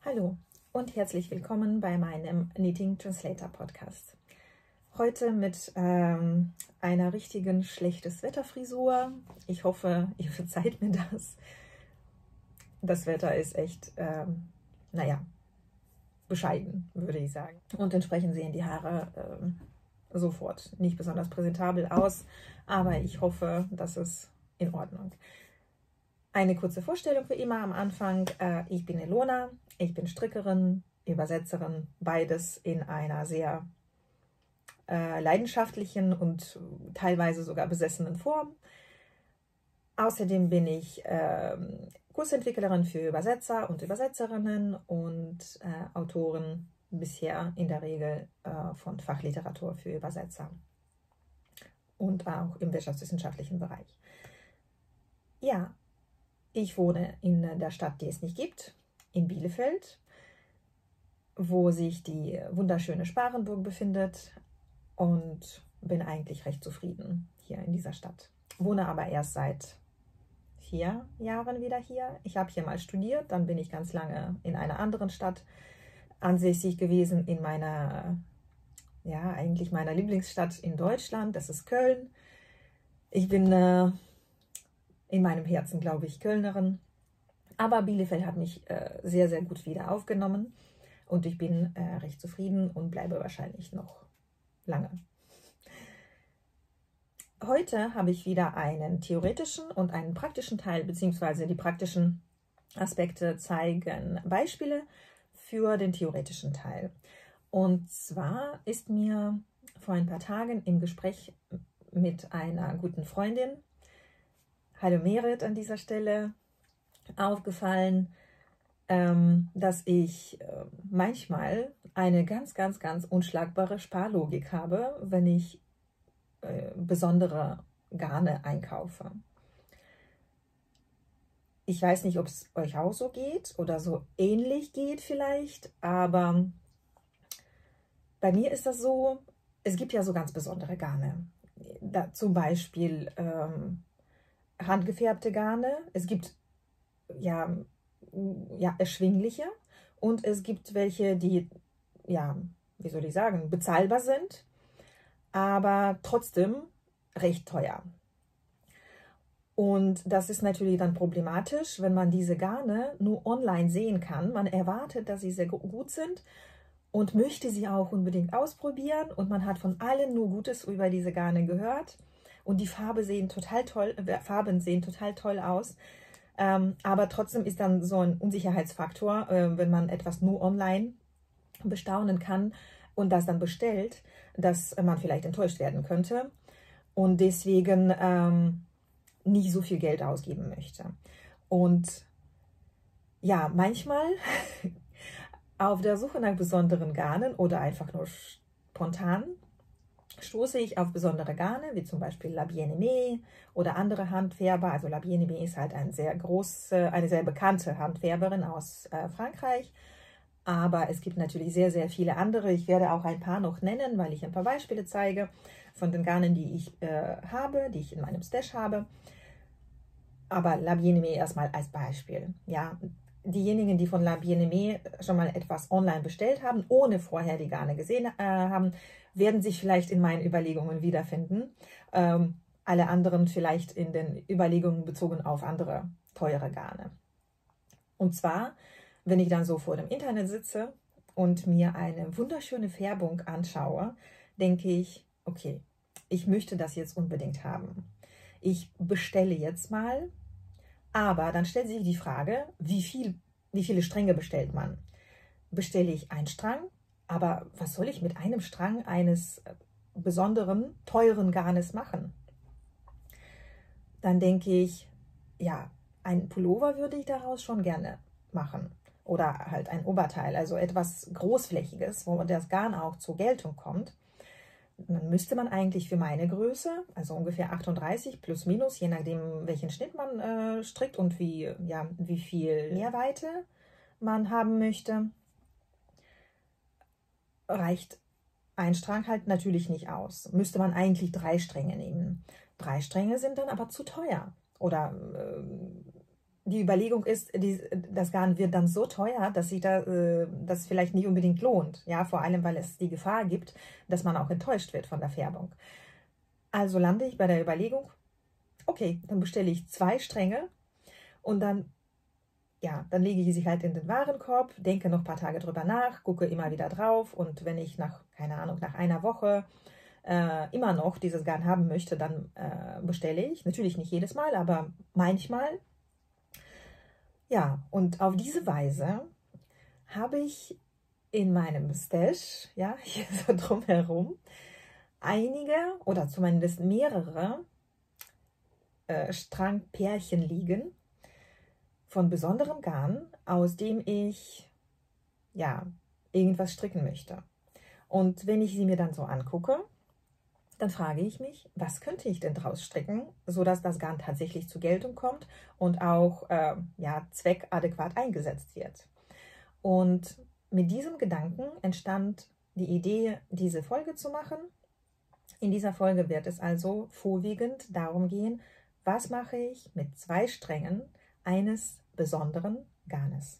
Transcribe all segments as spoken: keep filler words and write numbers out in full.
Hallo und herzlich willkommen bei meinem Knitting Translator Podcast. Heute mit ähm, einer richtigen schlechtes Wetter-Frisur. Ich hoffe, ihr verzeiht mir das. Das Wetter ist echt, ähm, naja, bescheiden, würde ich sagen. Und entsprechend sehen die Haare ähm, sofort nicht besonders präsentabel aus, aber ich hoffe, das ist in Ordnung. Eine kurze Vorstellung wie immer am Anfang. Ich bin Ilona, ich bin Strickerin, Übersetzerin, beides in einer sehr äh, leidenschaftlichen und teilweise sogar besessenen Form. Außerdem bin ich äh, Kursentwicklerin für Übersetzer und Übersetzerinnen und äh, Autorin bisher in der Regel äh, von Fachliteratur für Übersetzer und auch im wirtschaftswissenschaftlichen Bereich. Ja. Ich wohne in der Stadt, die es nicht gibt, in Bielefeld, wo sich die wunderschöne Sparenburg befindet und bin eigentlich recht zufrieden hier in dieser Stadt. Wohne aber erst seit vier Jahren wieder hier. Ich habe hier mal studiert, dann bin ich ganz lange in einer anderen Stadt ansässig gewesen, in meiner, ja, eigentlich meiner Lieblingsstadt in Deutschland, das ist Köln. Ich bin äh, in meinem Herzen, glaube ich, Kölnerin. Aber Bielefeld hat mich äh, sehr, sehr gut wieder aufgenommen und ich bin äh, recht zufrieden und bleibe wahrscheinlich noch lange. Heute habe ich wieder einen theoretischen und einen praktischen Teil, beziehungsweise die praktischen Aspekte zeigen Beispiele für den theoretischen Teil. Und zwar ist mir vor ein paar Tagen im Gespräch mit einer guten Freundin, hallo Merit an dieser Stelle, aufgefallen, ähm, dass ich äh, manchmal eine ganz, ganz, ganz unschlagbare Sparlogik habe, wenn ich äh, besondere Garne einkaufe. Ich weiß nicht, ob es euch auch so geht oder so ähnlich geht vielleicht, aber bei mir ist das so, es gibt ja so ganz besondere Garne. Da, zum Beispiel ähm, handgefärbte Garne. Es gibt ja, ja erschwingliche und es gibt welche, die, ja, wie soll ich sagen, bezahlbar sind, aber trotzdem recht teuer. Und das ist natürlich dann problematisch, wenn man diese Garne nur online sehen kann. Man erwartet, dass sie sehr gut sind und möchte sie auch unbedingt ausprobieren und man hat von allen nur Gutes über diese Garne gehört. Und die Farbe sehen total toll, äh, Farben sehen total toll aus. Ähm, aber trotzdem ist dann so ein Unsicherheitsfaktor, äh, wenn man etwas nur online bestaunen kann und das dann bestellt, dass man vielleicht enttäuscht werden könnte und deswegen ähm, nicht so viel Geld ausgeben möchte. Und ja, manchmal auf der Suche nach besonderen Garnen oder einfach nur spontan stoße ich auf besondere Garne, wie zum Beispiel La Bien-Aimée oder andere Handfärber. Also La Bien-Aimée ist halt ein sehr große, eine sehr bekannte Handfärberin aus äh, Frankreich. Aber es gibt natürlich sehr, sehr viele andere. Ich werde auch ein paar noch nennen, weil ich ein paar Beispiele zeige von den Garnen, die ich äh, habe, die ich in meinem Stash habe. Aber La Bien-Aimée erstmal als Beispiel. Ja, diejenigen, die von La Bien-Aimée schon mal etwas online bestellt haben, ohne vorher die Garne gesehen äh, haben, werden sich vielleicht in meinen Überlegungen wiederfinden. Ähm, alle anderen vielleicht in den Überlegungen bezogen auf andere teure Garne. Und zwar, wenn ich dann so vor dem Internet sitze und mir eine wunderschöne Färbung anschaue, denke ich, okay, ich möchte das jetzt unbedingt haben. Ich bestelle jetzt mal, aber dann stellt sich die Frage, wie viel, wie viele Stränge bestellt man? Bestelle ich einen Strang? Aber was soll ich mit einem Strang eines besonderen, teuren Garnes machen? Dann denke ich, ja, ein Pullover würde ich daraus schon gerne machen. Oder halt ein Oberteil, also etwas Großflächiges, wo das Garn auch zur Geltung kommt. Dann müsste man eigentlich für meine Größe, also ungefähr achtunddreißig plus minus, je nachdem welchen Schnitt man äh, strickt und wie, ja, wie viel Mehrweite man haben möchte, reicht ein Strang halt natürlich nicht aus. Müsste man eigentlich drei Stränge nehmen. Drei Stränge sind dann aber zu teuer. Oder äh, die Überlegung ist, die, das Garn wird dann so teuer, dass sich da, äh, das vielleicht nicht unbedingt lohnt. Ja, vor allem, weil es die Gefahr gibt, dass man auch enttäuscht wird von der Färbung. Also lande ich bei der Überlegung, okay, dann bestelle ich zwei Stränge und dann, ja, dann lege ich sie halt in den Warenkorb, denke noch ein paar Tage drüber nach, gucke immer wieder drauf und wenn ich nach, keine Ahnung, nach einer Woche äh, immer noch dieses Garn haben möchte, dann äh, bestelle ich. Natürlich nicht jedes Mal, aber manchmal. Ja, und auf diese Weise habe ich in meinem Stash, ja, hier so drumherum, einige oder zumindest mehrere äh, Strangpärchen liegen von besonderem Garn, aus dem ich, ja, irgendwas stricken möchte. Und wenn ich sie mir dann so angucke, dann frage ich mich, was könnte ich denn draus stricken, sodass das Garn tatsächlich zur Geltung kommt und auch äh, ja, zweckadäquat eingesetzt wird. Und mit diesem Gedanken entstand die Idee, diese Folge zu machen. In dieser Folge wird es also vorwiegend darum gehen, was mache ich mit zwei Strängen eines besonderen Garnes.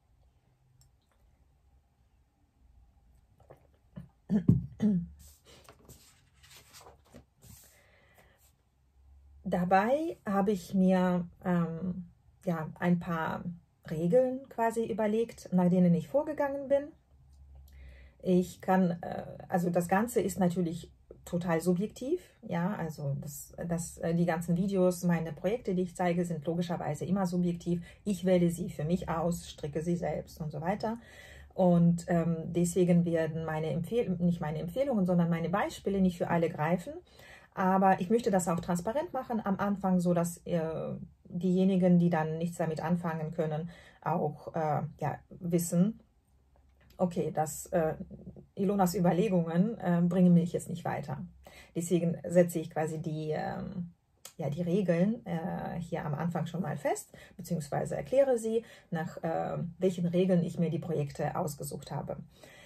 Dabei habe ich mir ähm, ja, ein paar Regeln quasi überlegt, nach denen ich vorgegangen bin. Ich kann, äh, also das Ganze ist natürlich total subjektiv, ja, also das, das, äh, die ganzen Videos, meine Projekte, die ich zeige, sind logischerweise immer subjektiv. Ich wähle sie für mich aus, stricke sie selbst und so weiter. Und ähm, deswegen werden meine Empfehlungen, nicht meine Empfehlungen, sondern meine Beispiele nicht für alle greifen. Aber ich möchte das auch transparent machen am Anfang, so dass äh, diejenigen, die dann nichts damit anfangen können, auch äh, ja, wissen, okay, dass äh, Ilonas Überlegungen äh, bringen mich jetzt nicht weiter. Deswegen setze ich quasi die, äh, ja, die Regeln äh, hier am Anfang schon mal fest, beziehungsweise erkläre sie, nach äh, welchen Regeln ich mir die Projekte ausgesucht habe.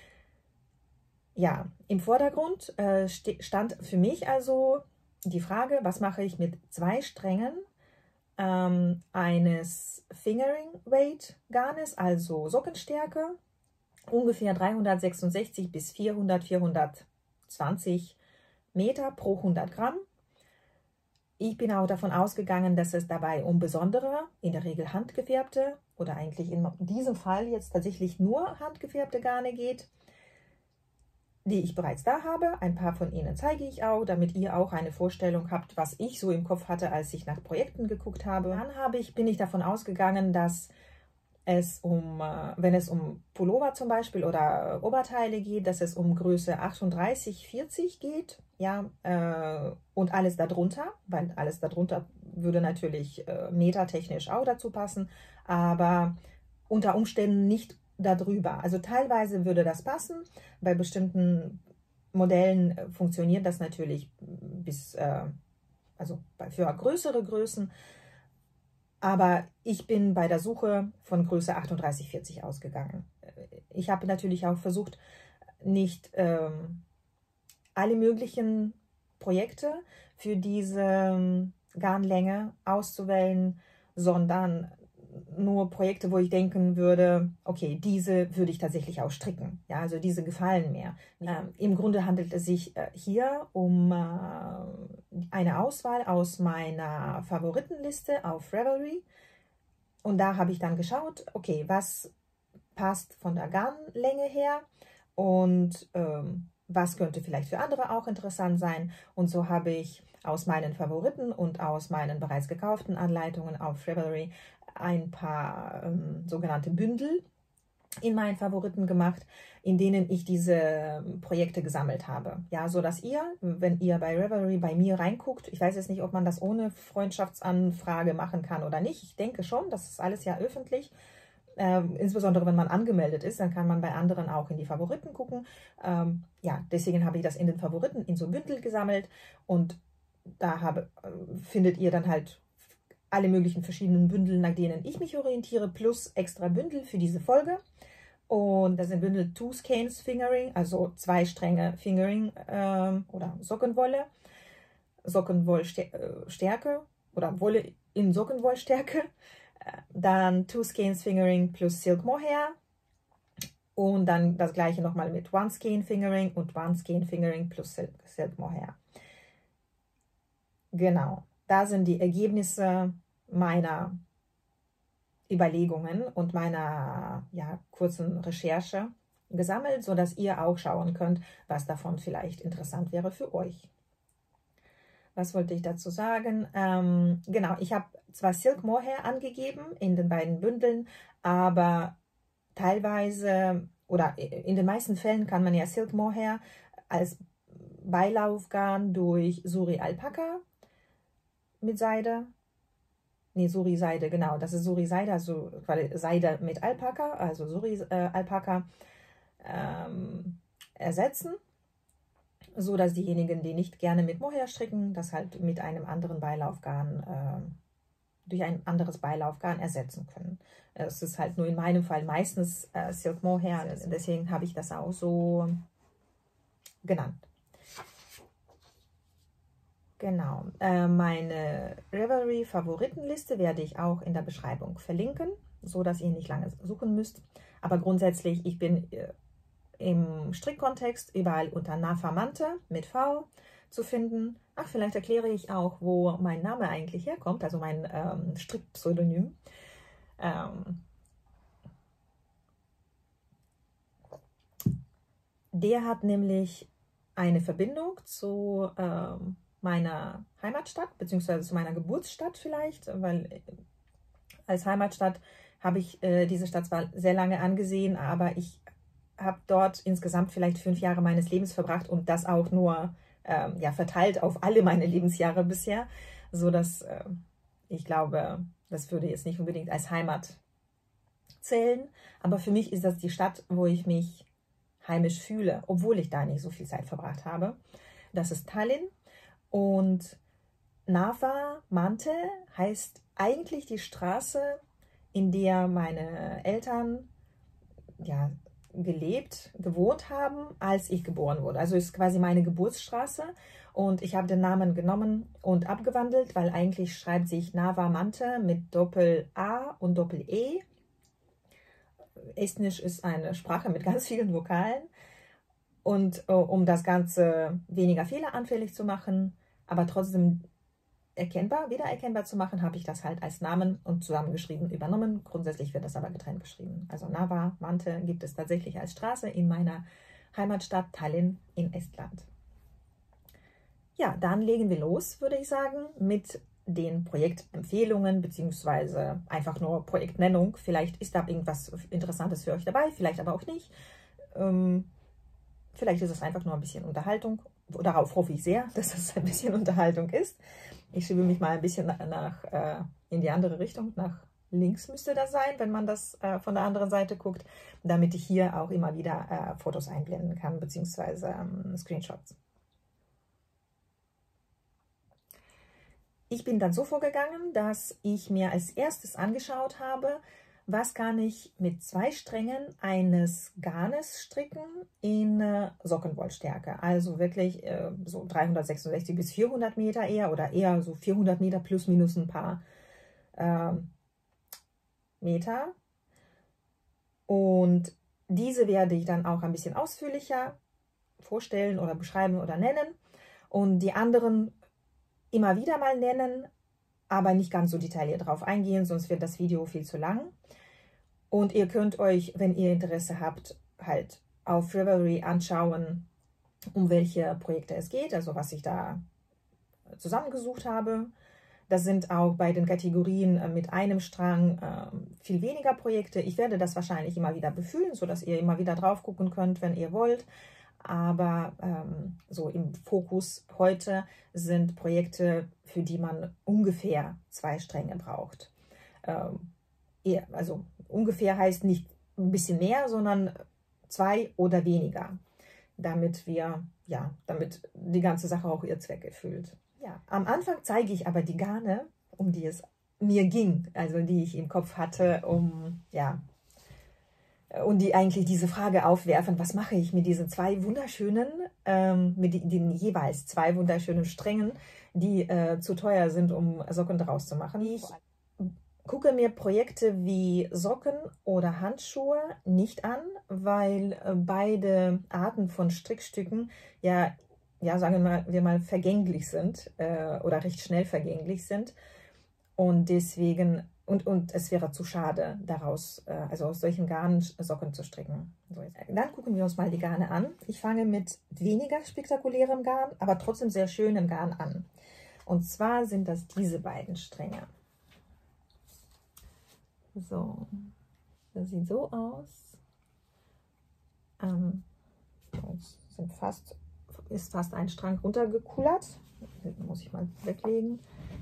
Ja, im Vordergrund äh, stand für mich also die Frage, was mache ich mit zwei Strängen ähm, eines Fingering Weight Garnes, also Sockenstärke, ungefähr dreihundertsechsundsechzig bis vierhundert, vierhundertzwanzig Meter pro hundert Gramm. Ich bin auch davon ausgegangen, dass es dabei um besondere, in der Regel handgefärbte oder eigentlich in diesem Fall jetzt tatsächlich nur handgefärbte Garne geht, die ich bereits da habe. Ein paar von ihnen zeige ich auch, damit ihr auch eine Vorstellung habt, was ich so im Kopf hatte, als ich nach Projekten geguckt habe. Dann habe ich, bin ich davon ausgegangen, dass es um, wenn es um Pullover zum Beispiel oder Oberteile geht, dass es um Größe achtunddreißig, vierzig geht, ja, äh, und alles darunter, weil alles darunter würde natürlich äh, metertechnisch auch dazu passen, aber unter Umständen nicht darüber. Also teilweise würde das passen, bei bestimmten Modellen funktioniert das natürlich bis, äh, also für größere Größen, aber ich bin bei der Suche von Größe achtunddreißig, vierzig ausgegangen. Ich habe natürlich auch versucht, nicht ähm, alle möglichen Projekte für diese Garnlänge auszuwählen, sondern nur Projekte, wo ich denken würde, okay, diese würde ich tatsächlich auch stricken. Ja, also diese gefallen mir. Ähm, Im Grunde handelt es sich äh, hier um äh, eine Auswahl aus meiner Favoritenliste auf Ravelry. Und da habe ich dann geschaut, okay, was passt von der Garnlänge her und ähm, was könnte vielleicht für andere auch interessant sein. Und so habe ich aus meinen Favoriten und aus meinen bereits gekauften Anleitungen auf Ravelry ein paar ähm, sogenannte Bündel in meinen Favoriten gemacht, in denen ich diese Projekte gesammelt habe. Ja, so dass ihr, wenn ihr bei Ravelry bei mir reinguckt, ich weiß jetzt nicht, ob man das ohne Freundschaftsanfrage machen kann oder nicht. Ich denke schon, das ist alles ja öffentlich. Ähm, insbesondere wenn man angemeldet ist, dann kann man bei anderen auch in die Favoriten gucken. Ähm, ja, deswegen habe ich das in den Favoriten in so Bündel gesammelt und da habe, äh, findet ihr dann halt alle möglichen verschiedenen Bündel, nach denen ich mich orientiere, plus extra Bündel für diese Folge. Und das sind Bündel Two Skeins Fingering, also zwei Stränge Fingering ähm, oder Sockenwolle, Sockenwollstärke oder Wolle in Sockenwollstärke. Dann Two Skeins Fingering plus Silk Mohair. Und dann das gleiche nochmal mit One Skein Fingering und One Skein Fingering plus Silk, Silk Mohair. Genau, da sind die Ergebnisse meiner Überlegungen und meiner ja, kurzen Recherche gesammelt, sodass ihr auch schauen könnt, was davon vielleicht interessant wäre für euch. Was wollte ich dazu sagen? Ähm, genau, ich habe zwar Silk Mohair angegeben in den beiden Bündeln, aber teilweise oder in den meisten Fällen kann man ja Silk Mohair als Beilaufgarn durch Suri Alpaka mit Seide, nee, Suri Seide, genau, das ist Suri Seide, also Seide mit Alpaka, also Suri äh, Alpaka ähm, ersetzen, so dass diejenigen, die nicht gerne mit Mohair stricken, das halt mit einem anderen Beilaufgarn, äh, durch ein anderes Beilaufgarn ersetzen können. Es ist halt nur in meinem Fall meistens äh, Silk Mohair, deswegen habe ich das auch so genannt. Genau, äh, meine Revelry-Favoritenliste werde ich auch in der Beschreibung verlinken, so dass ihr nicht lange suchen müsst. Aber grundsätzlich, ich bin äh, im Strickkontext überall unter Nafa Mante mit V zu finden. Ach, vielleicht erkläre ich auch, wo mein Name eigentlich herkommt, also mein ähm, Strickpseudonym. Ähm, der hat nämlich eine Verbindung zu ähm, meiner Heimatstadt, beziehungsweise zu meiner Geburtsstadt vielleicht, weil als Heimatstadt habe ich äh, diese Stadt zwar sehr lange angesehen, aber ich habe dort insgesamt vielleicht fünf Jahre meines Lebens verbracht und das auch nur ähm, ja, verteilt auf alle meine Lebensjahre bisher, so dass äh, ich glaube, das würde jetzt nicht unbedingt als Heimat zählen, aber für mich ist das die Stadt, wo ich mich heimisch fühle, obwohl ich da nicht so viel Zeit verbracht habe. Das ist Tallinn. Und Nafa Mante heißt eigentlich die Straße, in der meine Eltern ja, gelebt, gewohnt haben, als ich geboren wurde. Also ist quasi meine Geburtsstraße und ich habe den Namen genommen und abgewandelt, weil eigentlich schreibt sich Nafa Mante mit Doppel-A und Doppel-E. Estnisch ist eine Sprache mit ganz vielen Vokalen. Und uh, um das Ganze weniger fehleranfällig zu machen, aber trotzdem erkennbar, wiedererkennbar zu machen, habe ich das halt als Namen und zusammengeschrieben übernommen. Grundsätzlich wird das aber getrennt geschrieben. Also Nafa Mante gibt es tatsächlich als Straße in meiner Heimatstadt Tallinn in Estland. Ja, dann legen wir los, würde ich sagen, mit den Projektempfehlungen beziehungsweise einfach nur Projektnennung. Vielleicht ist da irgendwas Interessantes für euch dabei, vielleicht aber auch nicht. Ähm, Vielleicht ist es einfach nur ein bisschen Unterhaltung. Darauf hoffe ich sehr, dass es ein bisschen Unterhaltung ist. Ich schiebe mich mal ein bisschen nach, nach äh, in die andere Richtung. Nach links müsste das sein, wenn man das äh, von der anderen Seite guckt, damit ich hier auch immer wieder äh, Fotos einblenden kann, beziehungsweise ähm, Screenshots. Ich bin dann so vorgegangen, dass ich mir als erstes angeschaut habe, was kann ich mit zwei Strängen eines Garnes stricken in äh, Sockenwollstärke. Also wirklich äh, so dreihundertsechsundsechzig bis vierhundert Meter eher oder eher so vierhundert Meter plus minus ein paar äh, Meter. Und diese werde ich dann auch ein bisschen ausführlicher vorstellen oder beschreiben oder nennen. Und die anderen immer wieder mal nennen, aber nicht ganz so detailliert drauf eingehen, sonst wird das Video viel zu lang. Und ihr könnt euch, wenn ihr Interesse habt, halt auf Revelry anschauen, um welche Projekte es geht, also was ich da zusammengesucht habe. Das sind auch bei den Kategorien mit einem Strang äh, viel weniger Projekte. Ich werde das wahrscheinlich immer wieder befüllen, sodass ihr immer wieder drauf gucken könnt, wenn ihr wollt. Aber ähm, so im Fokus heute sind Projekte, für die man ungefähr zwei Stränge braucht. Ähm, eher, also ungefähr heißt nicht ein bisschen mehr, sondern zwei oder weniger, damit wir, ja, damit die ganze Sache auch ihr Zweck erfüllt. Ja, am Anfang zeige ich aber die Garne, um die es mir ging, also die ich im Kopf hatte, um, ja, und die eigentlich diese Frage aufwerfen, was mache ich mit diesen zwei wunderschönen, ähm, mit den, den jeweils zwei wunderschönen Strängen, die äh, zu teuer sind, um Socken draus zu machen. Ich gucke mir Projekte wie Socken oder Handschuhe nicht an, weil äh, beide Arten von Strickstücken ja, ja sagen wir mal, wir mal vergänglich sind äh, oder recht schnell vergänglich sind. Und deswegen, und, und es wäre zu schade, daraus, äh, also aus solchen Garnen Socken zu stricken. So, dann gucken wir uns mal die Garne an. Ich fange mit weniger spektakulärem Garn, aber trotzdem sehr schönem Garn an. Und zwar sind das diese beiden Stränge. So, das sieht so aus. Ähm, sind fast, ist fast ein Strang runtergekullert. Den muss ich mal weglegen.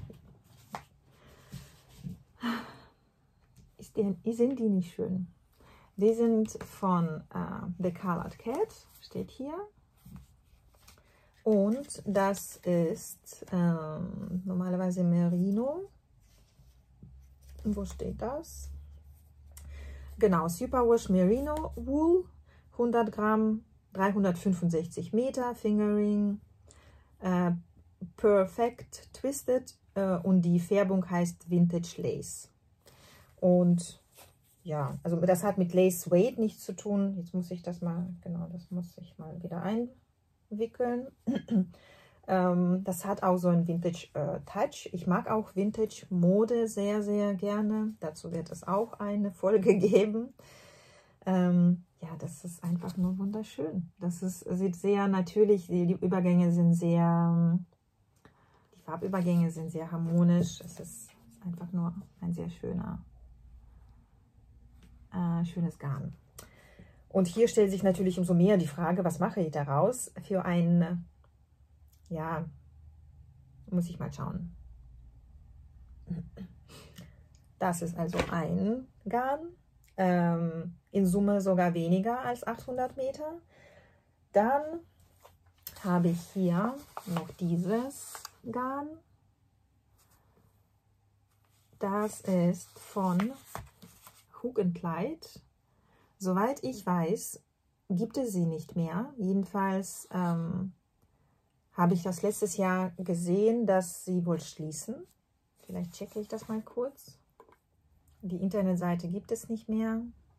Ist die, sind die nicht schön? Die sind von äh, The Colored Cat, steht hier. Und das ist ähm, normalerweise Merino. Wo steht das? Genau, Superwash Merino Wool, hundert Gramm, dreihundertfünfundsechzig Meter, Fingering, äh, Perfect Twisted äh, und die Färbung heißt Vintage Lace. Und ja, also das hat mit Lace Suede nichts zu tun. Jetzt muss ich das mal, genau, das muss ich mal wieder einwickeln. ähm, das hat auch so einen Vintage äh, Touch. Ich mag auch Vintage Mode sehr, sehr gerne. Dazu wird es auch eine Folge geben. Ähm, ja, das ist einfach nur wunderschön. Das ist, sieht sehr natürlich, die, die Übergänge sind sehr, die Farbübergänge sind sehr harmonisch. Es ist einfach nur ein sehr schöner Äh, schönes Garn. Und hier stellt sich natürlich umso mehr die Frage, was mache ich daraus für ein, ja, muss ich mal schauen. Das ist also ein Garn, ähm, in Summe sogar weniger als achthundert Meter. Dann habe ich hier noch dieses Garn. Das ist von Hook and Clyde. Soweit ich weiß, gibt es sie nicht mehr. Jedenfalls ähm, habe ich das letztes Jahr gesehen, dass sie wohl schließen. Vielleicht checke ich das mal kurz. Die Internetseite gibt es nicht mehr.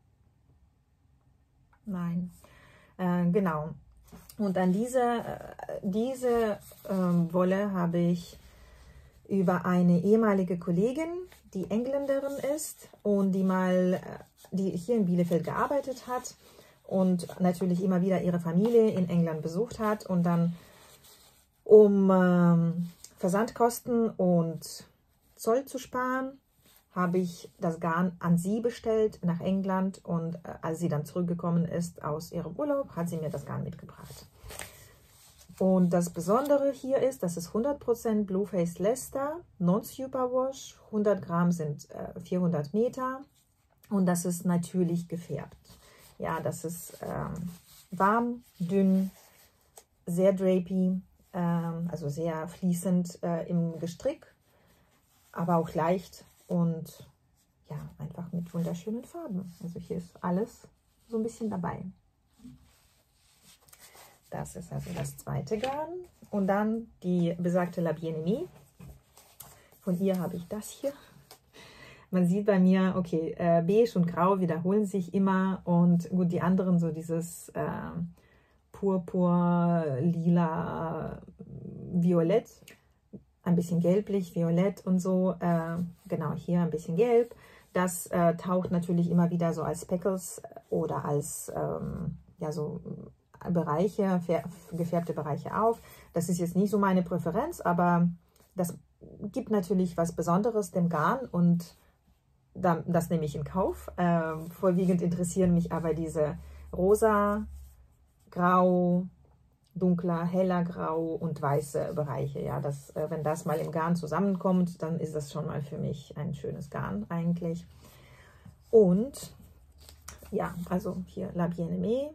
Nein. Äh, genau. Und an diese, äh, diese ähm, Wolle habe ich über eine ehemalige Kollegin, die Engländerin ist und die mal, die hier in Bielefeld gearbeitet hat und natürlich immer wieder ihre Familie in England besucht hat und dann um ähm, Versandkosten und Zoll zu sparen, habe ich das Garn an sie bestellt nach England und äh, als sie dann zurückgekommen ist aus ihrem Urlaub, hat sie mir das Garn mitgebracht. Und das Besondere hier ist, das ist hundert Prozent Blueface Leicester, Non-Superwash, hundert Gramm sind äh, vierhundert Meter und das ist natürlich gefärbt. Ja, das ist ähm, warm, dünn, sehr drapey, ähm, also sehr fließend äh, im Gestrick, aber auch leicht und ja, einfach mit wunderschönen Farben. Also hier ist alles so ein bisschen dabei. Das ist also das zweite Garn. Und dann die besagte La Bien-Aimée. Von ihr habe ich das hier. Man sieht bei mir, okay, äh, beige und grau wiederholen sich immer. Und gut, die anderen so dieses äh, Purpur, lila, violett. Ein bisschen gelblich, violett und so. Äh, genau, hier ein bisschen gelb. Das äh, taucht natürlich immer wieder so als Speckles oder als, ähm, ja, so Bereiche, gefärbte Bereiche auf. Das ist jetzt nicht so meine Präferenz, aber das gibt natürlich was Besonderes dem Garn und das nehme ich in Kauf. Ähm, vorwiegend interessieren mich aber diese rosa, grau, dunkler, heller grau und weiße Bereiche. Ja, das, äh, wenn das mal im Garn zusammenkommt, dann ist das schon mal für mich ein schönes Garn eigentlich. Und ja, also hier La Bien-Aimée.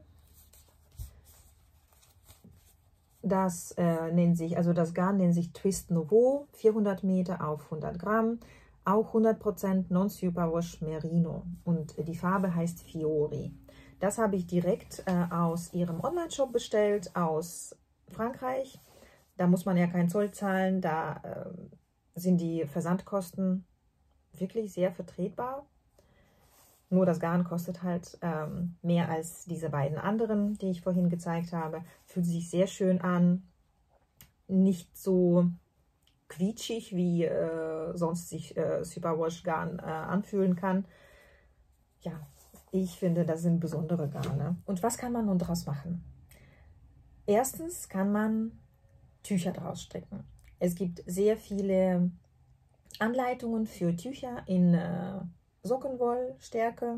Das äh, nennt sich, also das Garn nennt sich Twist Nouveau, vierhundert Meter auf hundert Gramm, auch hundert Prozent Non-Superwash Merino und die Farbe heißt Fiori. Das habe ich direkt äh, aus ihrem Online-Shop bestellt, aus Frankreich. Da muss man ja keinen Zoll zahlen, da äh, sind die Versandkosten wirklich sehr vertretbar. Nur das Garn kostet halt ähm, mehr als diese beiden anderen, die ich vorhin gezeigt habe. Fühlt sich sehr schön an. Nicht so quietschig, wie äh, sonst sich äh, Superwash Garn äh, anfühlen kann. Ja, ich finde, das sind besondere Garne. Und was kann man nun daraus machen? Erstens kann man Tücher daraus stricken. Es gibt sehr viele Anleitungen für Tücher in äh, Sockenwollstärke.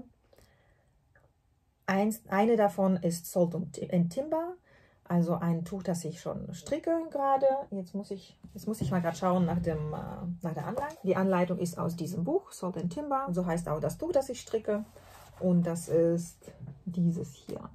Eins, eine davon ist Salt and Timber, also ein Tuch, das ich schon stricke gerade. Jetzt muss ich, jetzt muss ich mal gerade schauen nach, dem, äh, nach der Anleitung. Die Anleitung ist aus diesem Buch, Salt and Timber. So heißt auch das Tuch, das ich stricke. Und das ist dieses hier.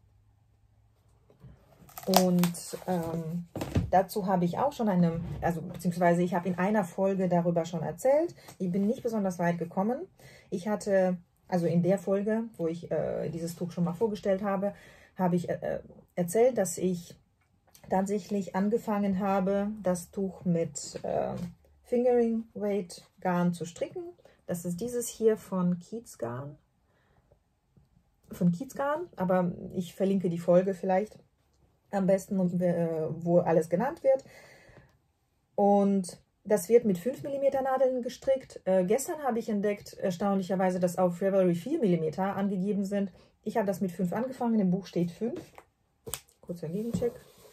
Und ähm, dazu habe ich auch schon eine, also beziehungsweise ich habe in einer Folge darüber schon erzählt. Ich bin nicht besonders weit gekommen. Ich hatte, also in der Folge, wo ich äh, dieses Tuch schon mal vorgestellt habe, habe ich äh, erzählt, dass ich tatsächlich angefangen habe, das Tuch mit äh, Fingering Weight Garn zu stricken. Das ist dieses hier von Keats Garn. Von Keats Garn, aber ich verlinke die Folge vielleicht am besten, wo alles genannt wird. Und das wird mit fünf Millimeter Nadeln gestrickt. Äh, gestern habe ich entdeckt, erstaunlicherweise, dass auf Ravelry vier Millimeter angegeben sind. Ich habe das mit fünf angefangen, im Buch steht fünf. Kurzer Gegencheck.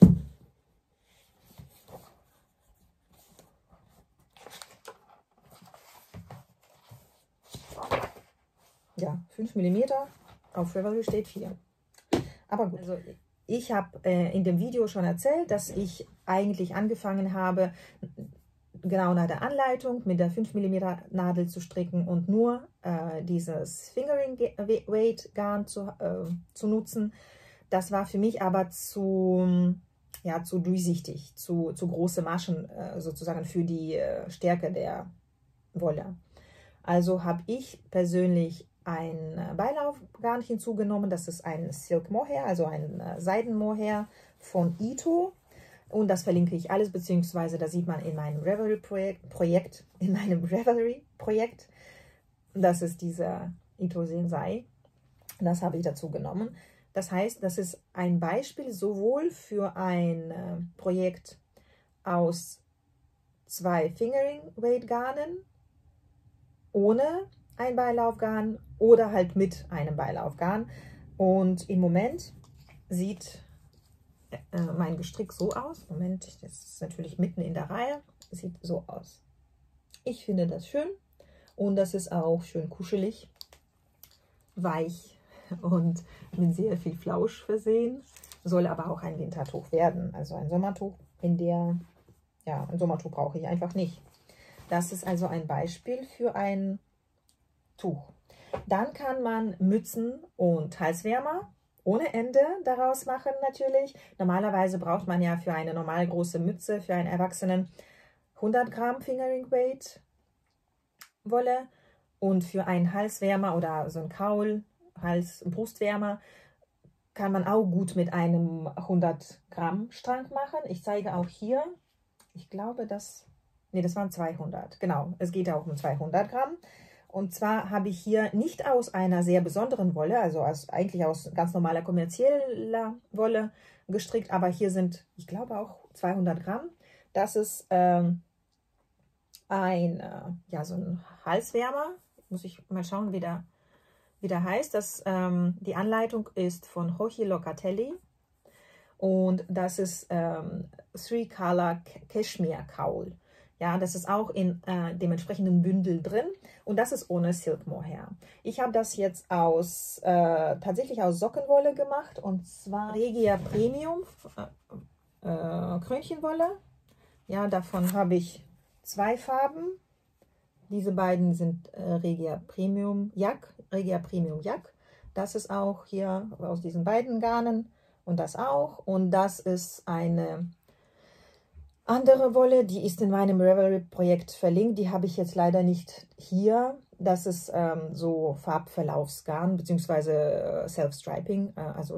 Ja, fünf Millimeter, auf Ravelry steht vier. Aber gut. Also, ich habe äh, in dem Video schon erzählt, dass ich eigentlich angefangen habe, genau nach der Anleitung mit der fünf Millimeter Nadel zu stricken und nur äh, dieses Fingering Weight Garn zu, äh, zu nutzen. Das war für mich aber zu, ja, zu durchsichtig, zu, zu große Maschen äh, sozusagen für die äh, Stärke der Wolle. Also habe ich persönlich ein Beilaufgarn hinzugenommen. Das ist ein Silk Mohair, also ein Seidenmohair von Ito. Und das verlinke ich alles, beziehungsweise da sieht man in meinem Ravelry-Projekt, Projekt, in meinem Ravelry-Projekt. Das ist dieser Ito Sensei. Das habe ich dazu genommen. Das heißt, das ist ein Beispiel sowohl für ein Projekt aus zwei Fingering-Weight-Garnen ohne ein Beilaufgarn oder halt mit einem Beilaufgarn. Und im Moment sieht äh, mein Gestrick so aus. Moment, das ist natürlich mitten in der Reihe. Sieht so aus. Ich finde das schön und das ist auch schön kuschelig, weich und mit sehr viel Flausch versehen. Soll aber auch ein Wintertuch werden, also ein Sommertuch, in der, ja, ein Sommertuch brauche ich einfach nicht. Das ist also ein Beispiel für ein Tuch. Dann kann man Mützen und Halswärmer ohne Ende daraus machen natürlich. Normalerweise braucht man ja für eine normal große Mütze, für einen Erwachsenen hundert Gramm Fingering Weight Wolle und für einen Halswärmer oder so ein Kaul, Hals- und Brustwärmer kann man auch gut mit einem hundert Gramm Strang machen. Ich zeige auch hier, ich glaube, dass, nee, das waren zweihundert, genau, es geht auch um zweihundert Gramm. Und zwar habe ich hier nicht aus einer sehr besonderen Wolle, also aus, eigentlich aus ganz normaler kommerzieller Wolle gestrickt, aber hier sind, ich glaube, auch zweihundert Gramm. Das ist ähm, ein, äh, ja, so ein Halswärmer. Muss ich mal schauen, wie der, wie der heißt. Das, ähm, die Anleitung ist von Jochi Locatelli und das ist ähm, Three Color Cashmere Kaul. Ja, das ist auch in äh, dem entsprechenden Bündel drin und das ist ohne Silk Mohair. Ich habe das jetzt aus äh, tatsächlich aus Sockenwolle gemacht und zwar Regia Premium äh, äh, Krönchenwolle. Ja, davon habe ich zwei Farben. Diese beiden sind äh, Regia Premium Yak, Regia Premium Yak. Das ist auch hier aus diesen beiden Garnen und das auch. Und das ist eine andere Wolle, die ist in meinem Ravelry-Projekt verlinkt. Die habe ich jetzt leider nicht hier. Das ist ähm, so Farbverlaufsgarn bzw. Äh, Self-Striping, äh, also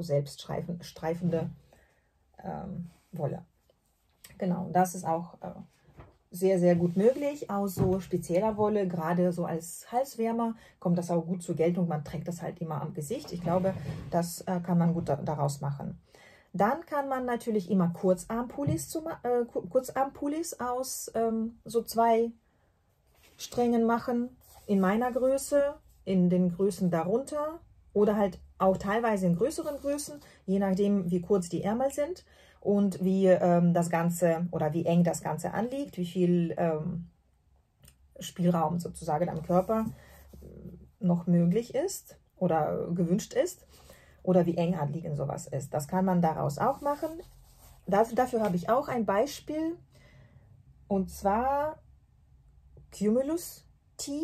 selbststreifende ähm, Wolle. Genau, das ist auch äh, sehr, sehr gut möglich. Aus so spezieller Wolle, gerade so als Halswärmer, kommt das auch gut zur Geltung. Man trägt das halt immer am Gesicht. Ich glaube, das äh, kann man gut da, daraus machen. Dann kann man natürlich immer Kurzarmpullis, zu, äh, Kurzarmpullis aus ähm, so zwei Strängen machen. In meiner Größe, in den Größen darunter oder halt auch teilweise in größeren Größen, je nachdem, wie kurz die Ärmel sind und wie ähm, das Ganze oder wie eng das Ganze anliegt, wie viel ähm, Spielraum sozusagen am Körper noch möglich ist oder gewünscht ist oder wie eng anliegend sowas ist. Das kann man daraus auch machen. Das, dafür habe ich auch ein Beispiel, und zwar Cumulus Tee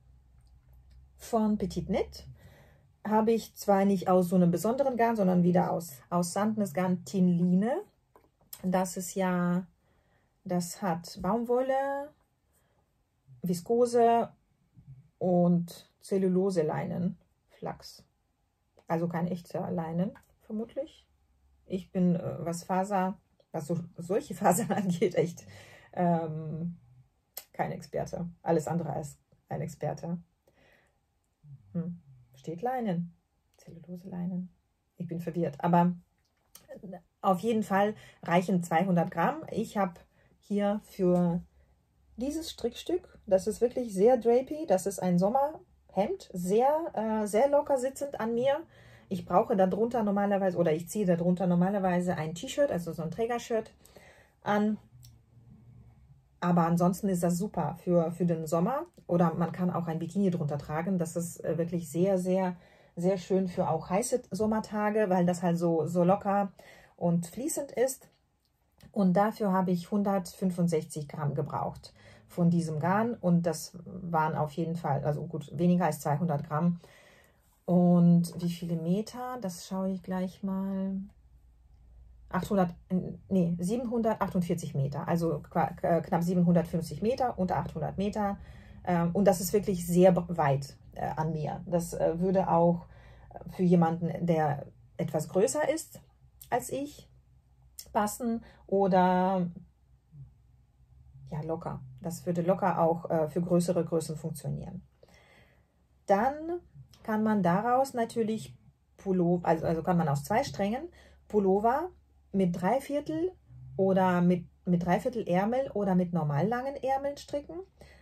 von Petit Knit. Habe ich zwar nicht aus so einem besonderen Garn, sondern wieder aus, aus Sandnes Garn Tinline. Das ist ja, das hat Baumwolle, Viskose und Zellulose-Leinen, Flachs. Also kein echter Leinen, vermutlich. Ich bin, was Faser, was so, solche Fasern angeht, echt ähm, kein Experte. Alles andere als ein Experte. Hm. Steht Leinen, Zellulose-Leinen. Ich bin verwirrt, aber auf jeden Fall reichen zweihundert Gramm. Ich habe hier für dieses Strickstück, das ist wirklich sehr drapey, das ist ein Sommerhemd, sehr, äh, sehr locker sitzend an mir. Ich brauche darunter normalerweise, oder ich ziehe darunter normalerweise ein T-Shirt, also so ein Trägershirt an. Aber ansonsten ist das super für, für den Sommer, oder man kann auch ein Bikini drunter tragen. Das ist wirklich sehr, sehr, sehr schön für auch heiße Sommertage, weil das halt so, so locker und fließend ist. Und dafür habe ich hundertfünfundsechzig Gramm gebraucht von diesem Garn, und das waren auf jeden Fall, also gut, weniger als zweihundert Gramm. Und wie viele Meter, das schaue ich gleich mal. achthundert, nee, siebenhundertachtundvierzig Meter, also knapp siebenhundertfünfzig Meter, unter achthundert Meter. Und das ist wirklich sehr weit an mir. Das würde auch für jemanden, der etwas größer ist als ich, passen, oder ja, locker. Das würde locker auch für größere Größen funktionieren. Dann kann man daraus natürlich Pullover, also, also kann man aus zwei Strängen Pullover mit Dreiviertel oder mit, mit Dreiviertel Ärmel oder mit normal langen Ärmeln stricken.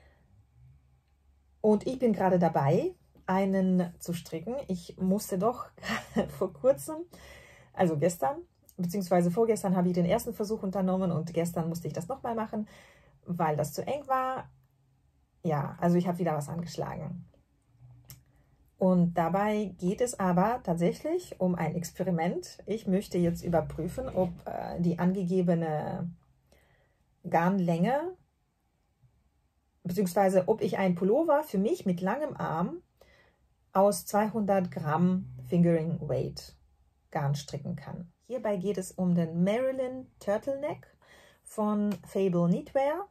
Und ich bin gerade dabei, einen zu stricken. Ich musste doch vor kurzem, also gestern, beziehungsweise vorgestern habe ich den ersten Versuch unternommen und gestern musste ich das nochmal machen, weil das zu eng war. Ja, also ich habe wieder was angeschlagen. Und dabei geht es aber tatsächlich um ein Experiment. Ich möchte jetzt überprüfen, ob äh, die angegebene Garnlänge, beziehungsweise ob ich einen Pullover für mich mit langem Arm aus zweihundert Gramm Fingering Weight Garn stricken kann. Hierbei geht es um den Marilyn Turtleneck von Fable Knitwear.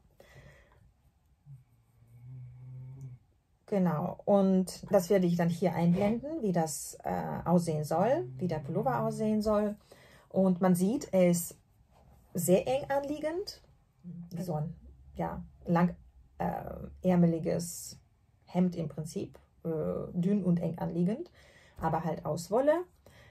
Genau, und das werde ich dann hier einblenden, wie das äh, aussehen soll, wie der Pullover aussehen soll. Und man sieht, er ist sehr eng anliegend, so ein ja, lang äh, ärmeliges Hemd im Prinzip, äh, dünn und eng anliegend, aber halt aus Wolle.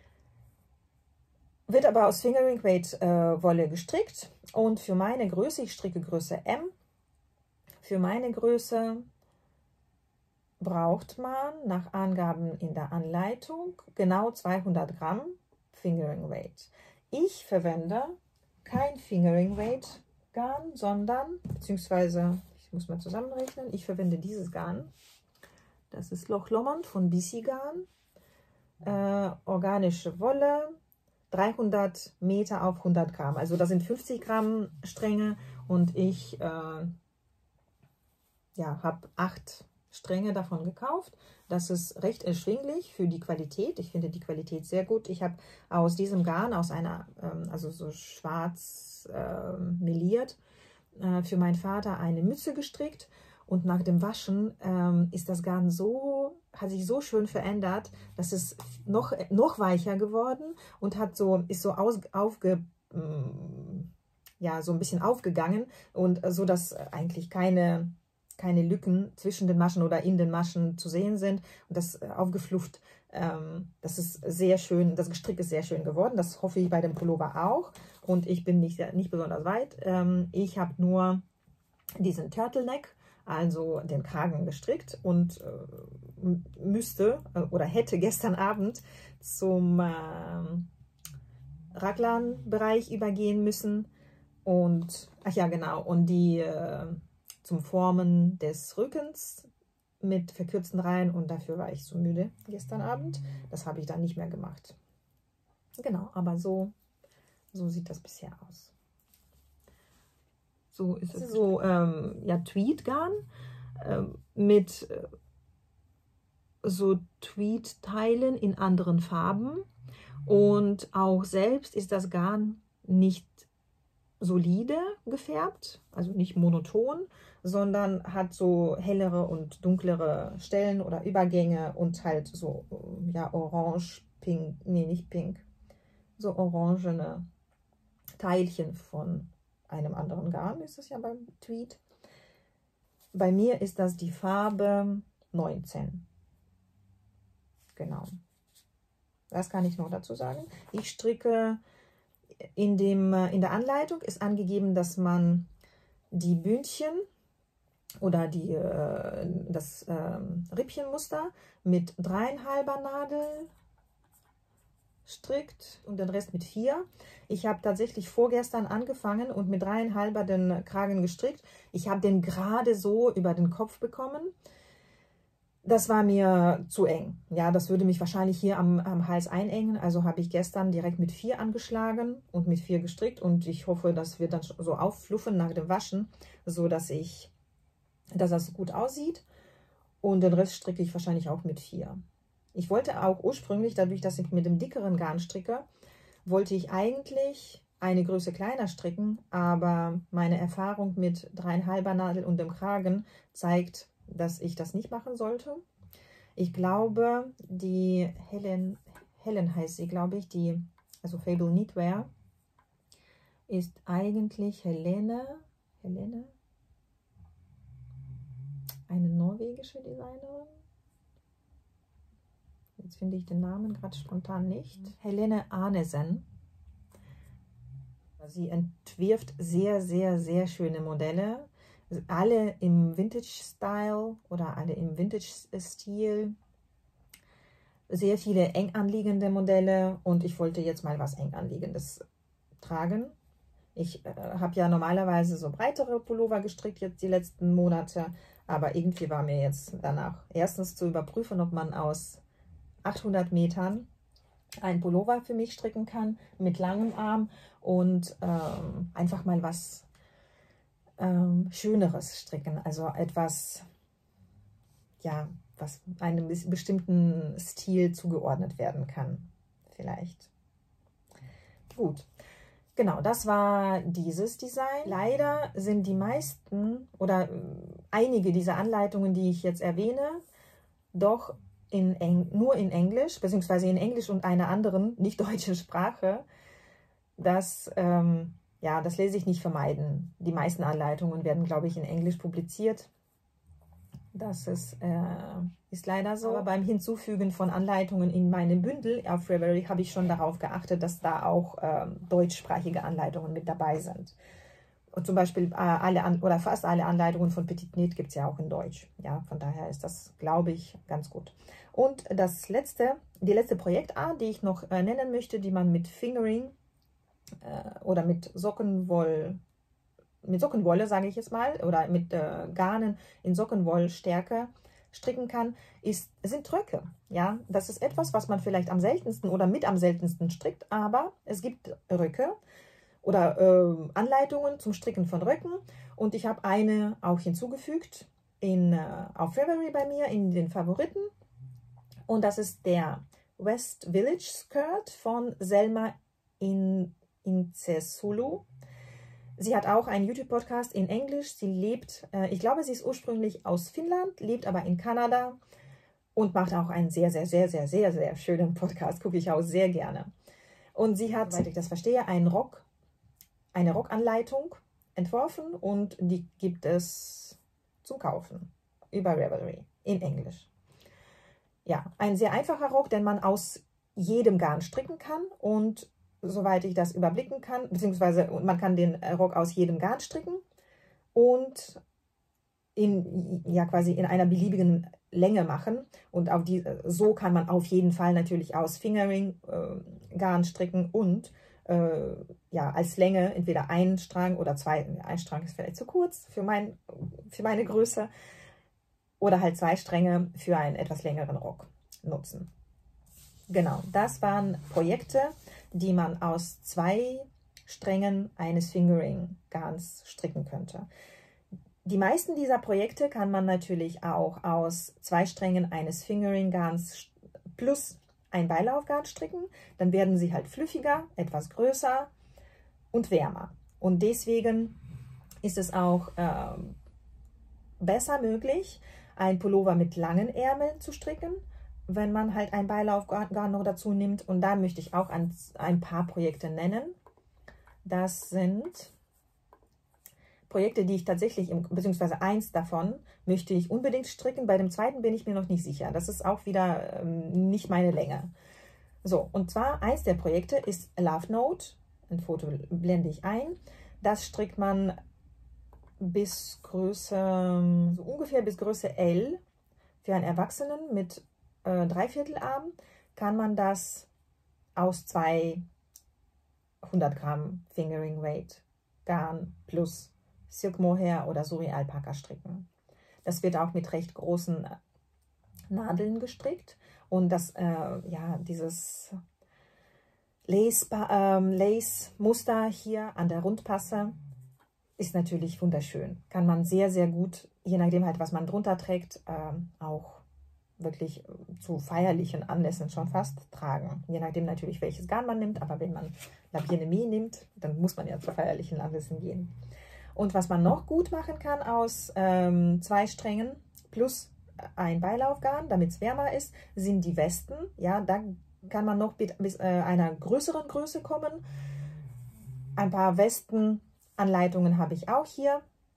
Wird aber aus Fingering Weight äh, Wolle gestrickt, und für meine Größe, ich stricke Größe M, für meine Größe braucht man nach Angaben in der Anleitung genau zweihundert Gramm Fingering Weight. Ich verwende kein Fingering Weight Garn, sondern, beziehungsweise, ich muss mal zusammenrechnen, ich verwende dieses Garn. Das ist Loch Lomond von B C Garn. Äh, organische Wolle, dreihundert Meter auf hundert Gramm. Also das sind fünfzig Gramm Stränge, und ich äh, ja, habe acht Stränge davon gekauft. Das ist recht erschwinglich für die Qualität. Ich finde die Qualität sehr gut. Ich habe aus diesem Garn, aus einer, ähm, also so schwarz äh, meliert, äh, für meinen Vater eine Mütze gestrickt. Und nach dem Waschen ähm, ist das Garn so, hat sich so schön verändert, dass es noch, noch weicher geworden und hat so, ist so aus, aufge, ähm, ja, so ein bisschen aufgegangen und so, dass eigentlich keine, keine Lücken zwischen den Maschen oder in den Maschen zu sehen sind. Und das aufgeflufft, ähm, das ist sehr schön, das Gestrick ist sehr schön geworden. Das hoffe ich bei dem Pullover auch. Und ich bin nicht, nicht besonders weit. Ähm, ich habe nur diesen Turtleneck, also den Kragen gestrickt und äh, müsste äh, oder hätte gestern Abend zum äh, Raglan-Bereich übergehen müssen und, ach ja genau, und die äh, zum Formen des Rückens mit verkürzten Reihen und dafür war ich so müde gestern Abend. Das habe ich dann nicht mehr gemacht. Genau, aber so, so sieht das bisher aus. So ist es. So ähm, ja, Tweed-Garn ähm, mit äh, so Tweed-Teilen in anderen Farben. Und auch selbst ist das Garn nicht solide gefärbt, also nicht monoton, sondern hat so hellere und dunklere Stellen oder Übergänge und halt so, ja, orange, pink, nee, nicht pink, so orangene Teilchen von einem anderen Garn ist es ja beim Tweed. Bei mir ist das die Farbe neunzehn. Genau. Was kann ich noch dazu sagen? Ich stricke in, dem, in der Anleitung ist angegeben, dass man die Bündchen oder die, das ähm, Rippchenmuster mit dreieinhalber Nadel strickt und den Rest mit vier. Ich habe tatsächlich vorgestern angefangen und mit dreieinhalber den Kragen gestrickt. Ich habe den gerade so über den Kopf bekommen. Das war mir zu eng. Ja, das würde mich wahrscheinlich hier am, am Hals einengen. Also habe ich gestern direkt mit vier angeschlagen und mit vier gestrickt. Und ich hoffe, das wird dann so auffluffen nach dem Waschen, so dass ich, dass das gut aussieht. Und den Rest stricke ich wahrscheinlich auch mit vier. Ich wollte auch ursprünglich, dadurch, dass ich mit dem dickeren Garn stricke, wollte ich eigentlich eine Größe kleiner stricken. Aber meine Erfahrung mit dreieinhalber Nadel und dem Kragen zeigt, dass ich das nicht machen sollte. Ich glaube, die Helen, Helen heißt sie, glaube ich, die, also Fable Knitwear, ist eigentlich Helene, Helene, eine norwegische Designerin. Jetzt finde ich den Namen gerade spontan nicht. Helene Arnesen. Sie entwirft sehr, sehr, sehr schöne Modelle. Alle im Vintage-Style oder alle im Vintage-Stil. Sehr viele eng anliegende Modelle und ich wollte jetzt mal was eng anliegendes tragen. Ich äh, habe ja normalerweise so breitere Pullover gestrickt jetzt die letzten Monate, aber irgendwie war mir jetzt danach erstens zu überprüfen, ob man aus achthundert Metern ein Pullover für mich stricken kann mit langem Arm und ähm, einfach mal was Ähm, Schöneres stricken, also etwas, ja, was einem bestimmten Stil zugeordnet werden kann, vielleicht. Gut, genau, das war dieses Design. Leider sind die meisten oder einige dieser Anleitungen, die ich jetzt erwähne, doch in Eng nur in Englisch, beziehungsweise in Englisch und einer anderen, nicht deutschen Sprache. Das ähm, Ja, das lese ich nicht vermeiden. Die meisten Anleitungen werden, glaube ich, in Englisch publiziert. Das ist, äh, ist leider so. Aber beim Hinzufügen von Anleitungen in meinem Bündel auf Ravelry habe ich schon darauf geachtet, dass da auch äh, deutschsprachige Anleitungen mit dabei sind. Und zum Beispiel äh, alle an oder fast alle Anleitungen von Petit Knit gibt es ja auch in Deutsch. Ja, von daher ist das, glaube ich, ganz gut. Und das letzte, die letzte Projektart, die ich noch äh, nennen möchte, die man mit Fingering oder mit Sockenwoll, mit Sockenwolle, sage ich jetzt mal, oder mit äh, Garnen in Sockenwollstärke stricken kann, ist, sind Röcke. Ja, das ist etwas, was man vielleicht am seltensten oder mit am seltensten strickt, aber es gibt Röcke oder äh, Anleitungen zum Stricken von Röcken und ich habe eine auch hinzugefügt in, äh, auf Ravelry bei mir in den Favoriten und das ist der West Village Skirt von Selma in Incesulu. Sie hat auch einen YouTube-Podcast in Englisch. Sie lebt, äh, ich glaube, sie ist ursprünglich aus Finnland, lebt aber in Kanada und macht auch einen sehr, sehr, sehr, sehr, sehr, sehr schönen Podcast. Gucke ich auch sehr gerne. Und sie hat, soweit ich das verstehe, einen Rock eine Rockanleitung entworfen und die gibt es zum Kaufen über Ravelry in Englisch. Ja, ein sehr einfacher Rock, den man aus jedem Garn stricken kann und soweit ich das überblicken kann, beziehungsweise man kann den Rock aus jedem Garn stricken und in, ja, quasi in einer beliebigen Länge machen. Und auf die, so kann man auf jeden Fall natürlich aus Fingering äh, Garn stricken und äh, ja, als Länge entweder ein Strang oder zwei, ein Strang ist vielleicht zu kurz für, mein, für meine Größe, oder halt zwei Stränge für einen etwas längeren Rock nutzen. Genau, das waren Projekte, die man aus zwei Strängen eines Fingering-Garns stricken könnte. Die meisten dieser Projekte kann man natürlich auch aus zwei Strängen eines Fingering-Garns plus ein Beilaufgarn stricken. Dann werden sie halt fluffiger, etwas größer und wärmer. Und deswegen ist es auch äh, besser möglich, ein Pullover mit langen Ärmeln zu stricken, wenn man halt ein Beilaufgarn noch dazu nimmt. Und da möchte ich auch ein, ein paar Projekte nennen. Das sind Projekte, die ich tatsächlich, im, beziehungsweise eins davon möchte ich unbedingt stricken. Bei dem zweiten bin ich mir noch nicht sicher. Das ist auch wieder ähm, nicht meine Länge. So, und zwar eins der Projekte ist Love Note. Ein Foto blende ich ein. Das strickt man bis Größe, so ungefähr bis Größe L. Für einen Erwachsenen mit äh, Dreiviertelarm kann man das aus zwei hundert Gramm Fingering Weight Garn plus Silk Mohair oder Suri Alpaka stricken. Das wird auch mit recht großen Nadeln gestrickt und das, äh, ja, dieses Lace, ähm, Lace Muster hier an der Rundpasse ist natürlich wunderschön. Kann man sehr, sehr gut, je nachdem halt, was man drunter trägt, ähm, auch wirklich zu feierlichen Anlässen schon fast tragen. Je nachdem natürlich, welches Garn man nimmt, aber wenn man La Bien-Aimée nimmt, dann muss man ja zu feierlichen Anlässen gehen. Und was man noch gut machen kann aus ähm, zwei Strängen plus ein Beilaufgarn, damit es wärmer ist, sind die Westen. Ja, da kann man noch bis, bis äh, einer größeren Größe kommen. Ein paar Westenanleitungen habe ich auch hier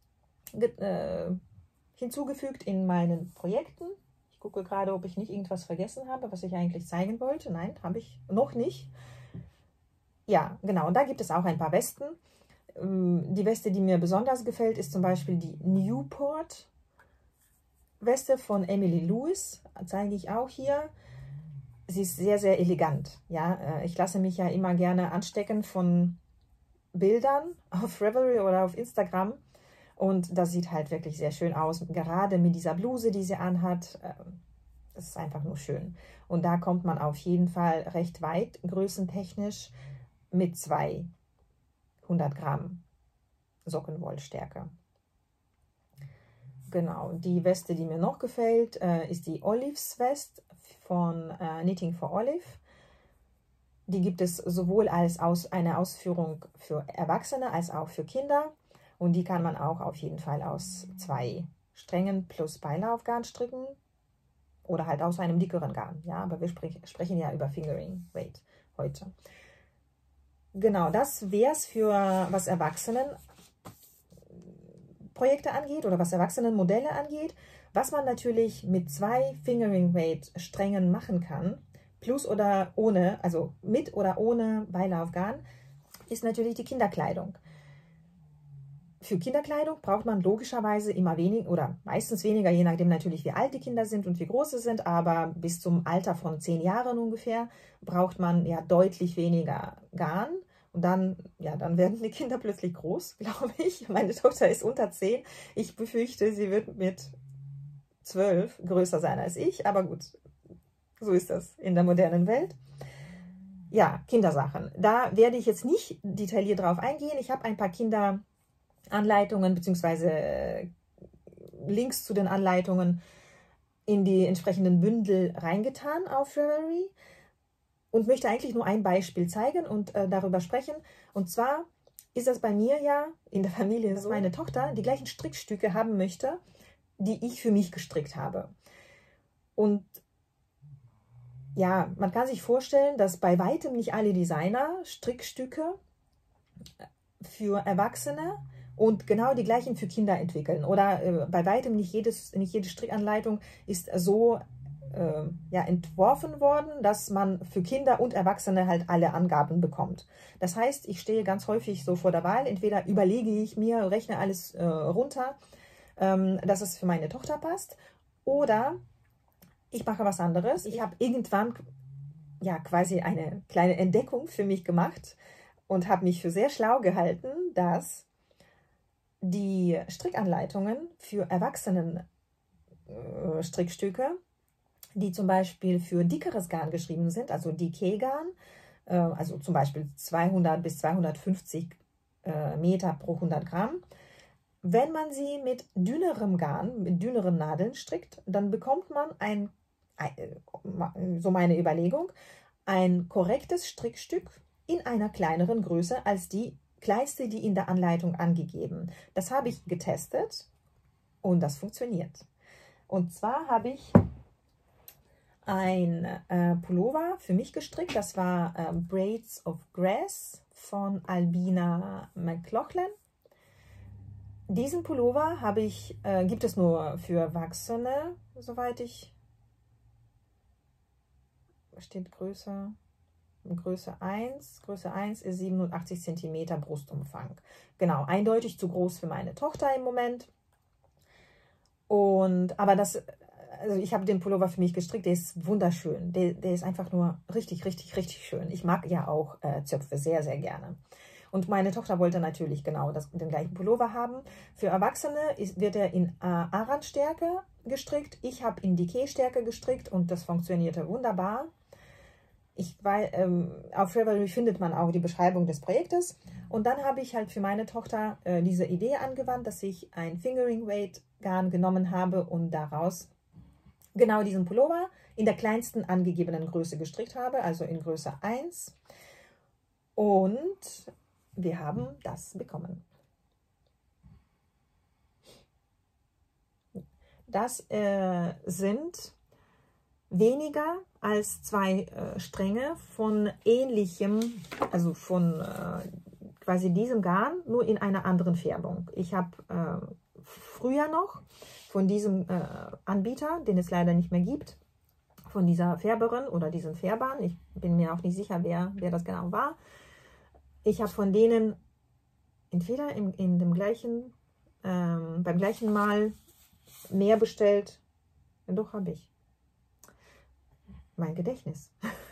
äh, hinzugefügt in meinen Projekten. Ich gucke gerade, ob ich nicht irgendwas vergessen habe, was ich eigentlich zeigen wollte. Nein, habe ich noch nicht. Ja, genau. Und da gibt es auch ein paar Westen. Die Weste, die mir besonders gefällt, ist zum Beispiel die Newport Weste von Emily Lewis. Zeige ich auch hier. Sie ist sehr, sehr elegant. Ja, ich lasse mich ja immer gerne anstecken von Bildern auf Ravelry oder auf Instagram. Und das sieht halt wirklich sehr schön aus. Gerade mit dieser Bluse, die sie anhat. Das ist einfach nur schön. Und da kommt man auf jeden Fall recht weit, größentechnisch, mit zwei hundert Gramm Sockenwollstärke. Genau, die Weste, die mir noch gefällt, äh, ist die Olives West von äh, Knitting for Olive. Die gibt es sowohl als aus, eine Ausführung für Erwachsene als auch für Kinder. Und die kann man auch auf jeden Fall aus zwei Strängen plus Beilaufgarn stricken. Oder halt aus einem dickeren Garn. Ja, aber wir sprech, sprechen ja über Fingering Weight heute. Genau, das wäre es für was Erwachsenenprojekte angeht oder was Erwachsenenmodelle angeht. Was man natürlich mit zwei Fingering Weight Strängen machen kann, plus oder ohne, also mit oder ohne Beilaufgarn, ist natürlich die Kinderkleidung. Für Kinderkleidung braucht man logischerweise immer weniger oder meistens weniger, je nachdem natürlich wie alt die Kinder sind und wie groß sie sind, aber bis zum Alter von zehn Jahren ungefähr braucht man ja deutlich weniger Garn. Und dann, ja, dann werden die Kinder plötzlich groß, glaube ich. Meine Tochter ist unter zehn. Ich befürchte, sie wird mit zwölf größer sein als ich. Aber gut, so ist das in der modernen Welt. Ja, Kindersachen. Da werde ich jetzt nicht detailliert drauf eingehen. Ich habe ein paar Kinderanleitungen bzw. Links zu den Anleitungen in die entsprechenden Bündel reingetan auf Ravelry. Und möchte eigentlich nur ein Beispiel zeigen und äh, darüber sprechen. Und zwar ist das bei mir ja in der Familie, dass meine Tochter die gleichen Strickstücke haben möchte, die ich für mich gestrickt habe. Und ja, man kann sich vorstellen, dass bei weitem nicht alle Designer Strickstücke für Erwachsene und genau die gleichen für Kinder entwickeln. Oder äh, bei weitem nicht, jedes, nicht jede Strickanleitung ist so äh, ja, entworfen worden, dass man für Kinder und Erwachsene halt alle Angaben bekommt. Das heißt, ich stehe ganz häufig so vor der Wahl, entweder überlege ich mir, rechne alles äh, runter, ähm, dass es für meine Tochter passt, oder ich mache was anderes. Ich habe irgendwann ja quasi eine kleine Entdeckung für mich gemacht und habe mich für sehr schlau gehalten, dass die Strickanleitungen für Erwachsenen-Strickstücke, die zum Beispiel für dickeres Garn geschrieben sind, also D K-Garn, äh, also zum Beispiel zweihundert bis zweihundertfünfzig äh, Meter pro hundert Gramm, wenn man sie mit dünnerem Garn, mit dünneren Nadeln strickt, dann bekommt man ein, so meine Überlegung, ein korrektes Strickstück in einer kleineren Größe als die kleinste, die in der Anleitung angegeben. Das habe ich getestet und das funktioniert. Und zwar habe ich ein äh, Pullover für mich gestrickt. Das war äh, Braids of Grass von Albina McLaughlin. Diesen Pullover habe ich, äh, gibt es nur für Erwachsene, soweit ich, steht Größe, Größe eins. Größe eins ist siebenundachtzig Zentimeter Brustumfang. Genau, eindeutig zu groß für meine Tochter im Moment. Und, aber das, also ich habe den Pullover für mich gestrickt, der ist wunderschön. Der, der ist einfach nur richtig, richtig, richtig schön. Ich mag ja auch äh, Zöpfe sehr, sehr gerne. Und meine Tochter wollte natürlich genau das, den gleichen Pullover haben. Für Erwachsene ist, wird er in äh, Aran-Stärke gestrickt. Ich habe in D K-Stärke gestrickt und das funktionierte wunderbar. Ich, weil, ähm, auf Ravelry findet man auch die Beschreibung des Projektes. Und dann habe ich halt für meine Tochter äh, diese Idee angewandt, dass ich ein Fingering Weight Garn genommen habe und daraus genau diesen Pullover in der kleinsten angegebenen Größe gestrickt habe, also in Größe eins. Und wir haben das bekommen. Das äh, sind weniger als zwei äh, Stränge von ähnlichem, also von äh, quasi diesem Garn, nur in einer anderen Färbung. Ich habe äh, früher noch von diesem äh, Anbieter, den es leider nicht mehr gibt, von dieser Färberin oder diesen Färbern, ich bin mir auch nicht sicher, wer, wer das genau war, ich habe von denen entweder in, in dem gleichen, ähm, beim gleichen Mal mehr bestellt. Doch, habe ich. Mein Gedächtnis.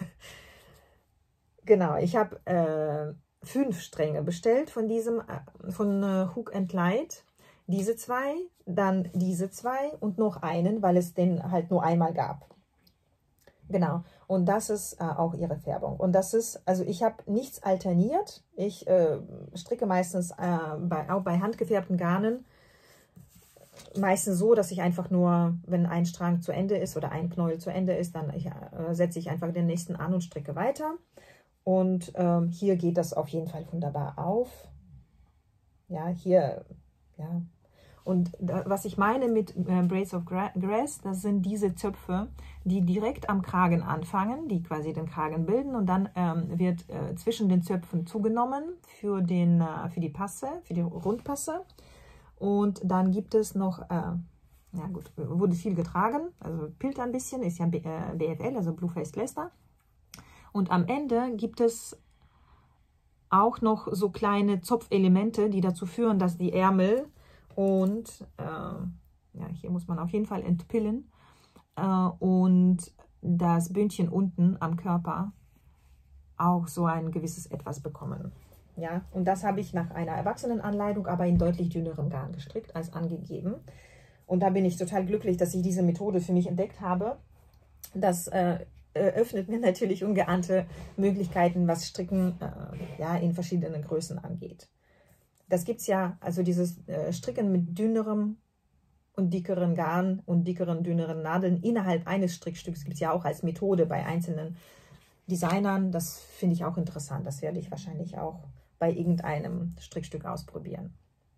Genau, ich habe äh, fünf Stränge bestellt von diesem, äh, von äh, Hook and Light. Diese zwei, dann diese zwei und noch einen, weil es den halt nur einmal gab. Genau, und das ist äh, auch ihre Färbung. Und das ist, also ich habe nichts alterniert. Ich äh, stricke meistens äh, bei, auch bei handgefärbten Garnen meistens so, dass ich einfach nur, wenn ein Strang zu Ende ist oder ein Knäuel zu Ende ist, dann ich, äh, setze ich einfach den nächsten an und stricke weiter. Und ähm, hier geht das auf jeden Fall wunderbar auf. Ja, hier, ja. Und da, was ich meine mit äh, Braids of Grass, das sind diese Zöpfe, die direkt am Kragen anfangen, die quasi den Kragen bilden und dann ähm, wird äh, zwischen den Zöpfen zugenommen für, den, äh, für die Passe, für die Rundpasse. Und dann gibt es noch, äh, ja gut, wurde viel getragen, also pilt ein bisschen, ist ja B F L, also Blue Faced Leicester. Und am Ende gibt es auch noch so kleine Zopfelemente, die dazu führen, dass die Ärmel und, äh, ja, hier muss man auf jeden Fall entpillen, äh, und das Bündchen unten am Körper auch so ein gewisses Etwas bekommen. Ja, und das habe ich nach einer Erwachsenenanleitung, aber in deutlich dünnerem Garn gestrickt als angegeben. Und da bin ich total glücklich, dass ich diese Methode für mich entdeckt habe. Das äh, öffnet mir natürlich ungeahnte Möglichkeiten, was Stricken äh, ja, in verschiedenen Größen angeht. Das gibt es ja, also dieses äh, Stricken mit dünnerem und dickeren Garn und dickeren, dünneren Nadeln innerhalb eines Strickstücks gibt es ja auch als Methode bei einzelnen Designern. Das finde ich auch interessant. Das werde ich wahrscheinlich auch bei irgendeinem Strickstück ausprobieren.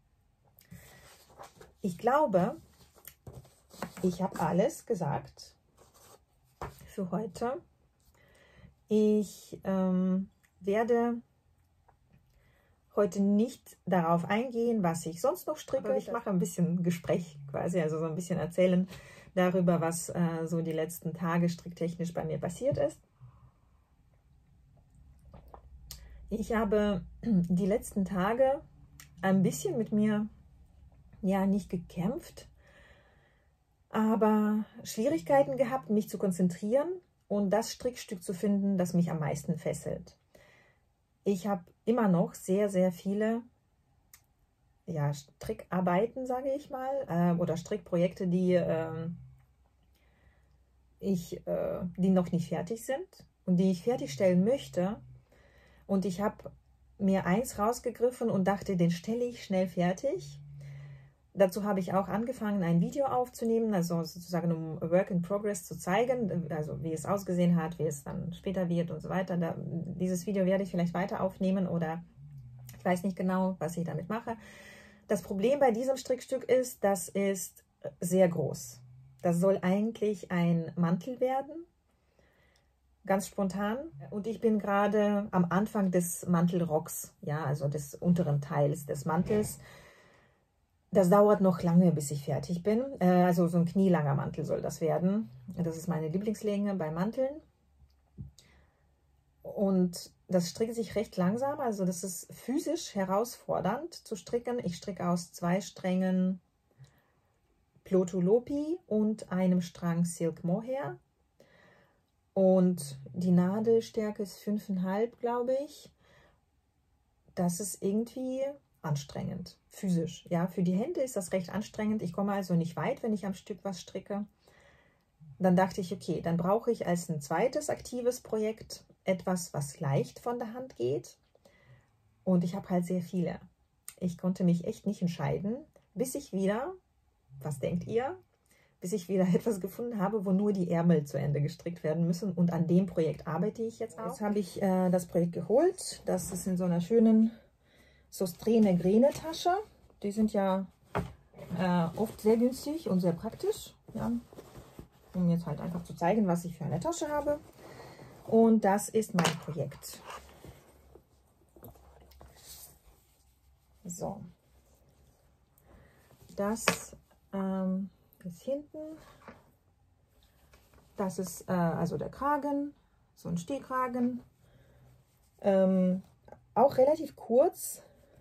Ich glaube, ich habe alles gesagt für heute. Ich ähm, werde heute nicht darauf eingehen, was ich sonst noch stricke. Aber ich mache ein bisschen Gespräch quasi, also so ein bisschen erzählen darüber, was äh, so die letzten Tage stricktechnisch bei mir passiert ist. Ich habe die letzten Tage ein bisschen mit mir, ja, nicht gekämpft, aber Schwierigkeiten gehabt, mich zu konzentrieren und das Strickstück zu finden, das mich am meisten fesselt. Ich habe immer noch sehr, sehr viele ja, Strickarbeiten, sage ich mal, äh, oder Strickprojekte, die, äh, ich, äh, die noch nicht fertig sind und die ich fertigstellen möchte. Und ich habe mir eins rausgegriffen und dachte, den stelle ich schnell fertig. Dazu habe ich auch angefangen, ein Video aufzunehmen, also sozusagen um Work in Progress zu zeigen, also wie es ausgesehen hat, wie es dann später wird und so weiter. Da, dieses Video werde ich vielleicht weiter aufnehmen oder ich weiß nicht genau, was ich damit mache. Das Problem bei diesem Strickstück ist, das ist sehr groß. Das soll eigentlich ein Mantel werden, ganz spontan. Und ich bin gerade am Anfang des Mantelrocks, ja, also des unteren Teils des Mantels. Das dauert noch lange, bis ich fertig bin. Also so ein knielanger Mantel soll das werden. Das ist meine Lieblingslänge bei Manteln. Und das strickt sich recht langsam. Also das ist physisch herausfordernd zu stricken. Ich stricke aus zwei Strängen Plotulopi und einem Strang Silk Mohair. Und die Nadelstärke ist fünf Komma fünf, glaube ich. Das ist irgendwie anstrengend, physisch. Ja, für die Hände ist das recht anstrengend. Ich komme also nicht weit, wenn ich am Stück was stricke. Dann dachte ich, okay, dann brauche ich als ein zweites aktives Projekt etwas, was leicht von der Hand geht. Und ich habe halt sehr viele. Ich konnte mich echt nicht entscheiden, bis ich wieder, was denkt ihr, bis ich wieder etwas gefunden habe, wo nur die Ärmel zu Ende gestrickt werden müssen. Und an dem Projekt arbeite ich jetzt auch. Jetzt habe ich äh, das Projekt geholt. Das ist in so einer schönen Sostrene-Grene-Tasche. Die sind ja äh, oft sehr günstig und sehr praktisch. Ja. Um jetzt halt einfach zu zeigen, was ich für eine Tasche habe. Und das ist mein Projekt. So. Das ähm, ist hinten. Das ist äh, also der Kragen. So ein Stehkragen. Ähm, auch relativ kurz.